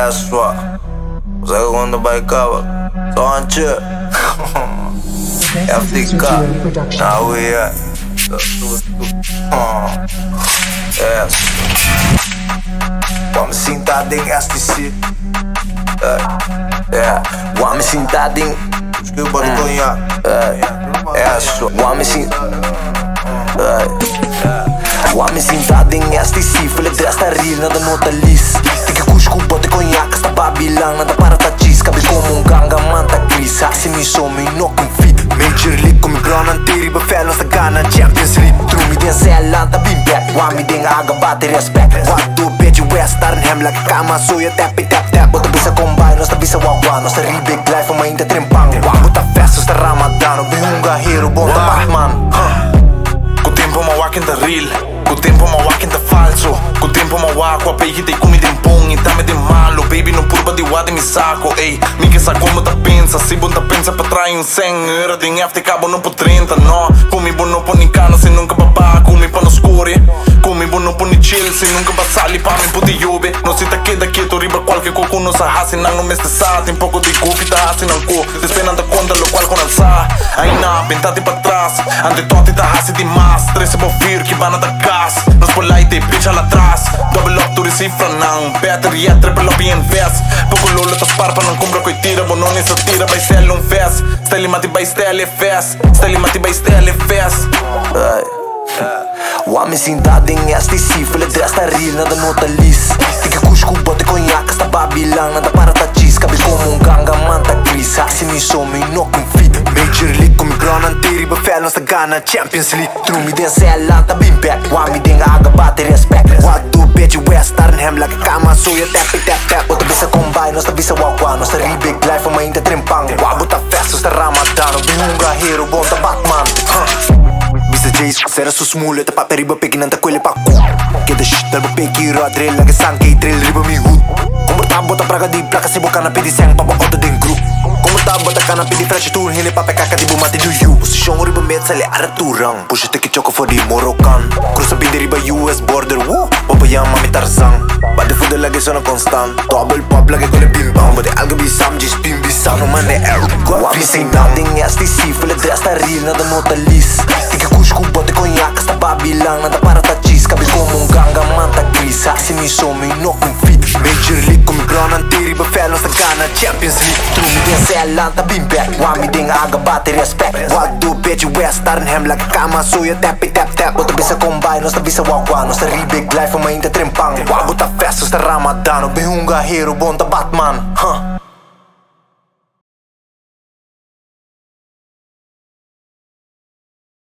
é sua. Você quando vai acabar, só antes. FTK, NHWR. Yes. Vamos sentar em FTC. Vamos sentar em Vamos sentado em STC, falei desta rir, nada nota lis. Tem que cusco, bote conhaque, esta babilão, nada para tachis. Cabe como ganga, manta gris. Hasi me some, no confit. Major League, como Ren and Jrbass, fel, nós gana Champions League. Trumi den sällan, ta been back. Wami den aga, bate respect. What do bitch, west, hem like kama, so jag tap it, tap tap. Bota bisa combine, nós ta bisa wagwa. Nós ta ribig life, och inte trimpang. Bota fest, nós ta ramadan. Och behunga hero, bonta Batman. Com o tempo mawak inte real, com o tempo mawak inte falso. Com o tempo mawak, wapay hitay kumidin pong, itame din malo. Baby, no purba di wade mi saco, ey. Mi que sa como ta pensa, si bon ta pensa pa trai un 100 euro din FTK, bon po 30, no. Kumi bon no po ni cana, se nunca papá, kumi pa no scuri. Kumi bon no po ni chill, se nunca basali pa mi po di yubi. No si ta queda quieto, riba qualche coco no sa hasi, nang no me stessati. Un poco di gufi ta hasi nang ko, despenando conta lo qual con alza. Ay na, pentati pa atrás, ante toti ta hasi di mas. 13 på 4 que van a gas. Nos på light y pitch alla atrás. Double up to the cifra nang battery at triple up en vest. Poco lolo ta sparpa non compra coi tira, bono ne sa tira by sell un fest. Steli mati by steli fest. Steli mati by steli fest. Wami sentado em STC, falei desta rir, nada nota lis. Tem que cusco, bote conhaque, esta babilão, nada para tachis. Cabe como ganga, manta gris. Hasi me some, no confit. Major League, como Ren and Jrbass, fel, nós gana Champions League. Trumi den sällan, ta been back. Wami den aga, bate respect. What do bitch, west, hem like kama, so jag tap it, tap tap. Bota bisa combine, nós ta bisa wagwa. Nós ta ribig life, och inte trimpang. Bota fest, nós ta ramadan. Och behunga hero, bonta Batman. Mr. J's, será su smule, ta papel riba peki nanta kwele pa ku. Keda shit, dalba peki radre, lage sanke, trail riba mi hood. Komportabo ta praga di plaka, si boka na pidi sang, papa oda den group. Komportabo ta kana pidi fresh tour, hini pape kaka di bumati do you. Posisyon riba met sale araturang, push it choco for di Moroccan. Cruza bindi riba US border, woo, papayang mami tarzang. Bade food lagi sono constant, double pop lagi con le bimbang. Bade alga bisam, jis bim bisam, no man air. Wami sentado em STC, falei desta rir, nada nota lis. Cusco, bote conhaque, esta babilão, nada para tachis. Cabe como ganga, manta gris. Hasi me some, no confit. Major League, como Ren and Jrbass, fel, nós gana Champions League. Trumi den sällan, ta been back. Wami den aga, bate respect. What do bitch, west, hem like kama, so jag tap it, tap tap. Bota bisa combine, nós ta bisa wagwa. Nós ta ribig life, och inte trimpang. Bota fest, nós ta ramadan. Och behunga hero, bonta Batman.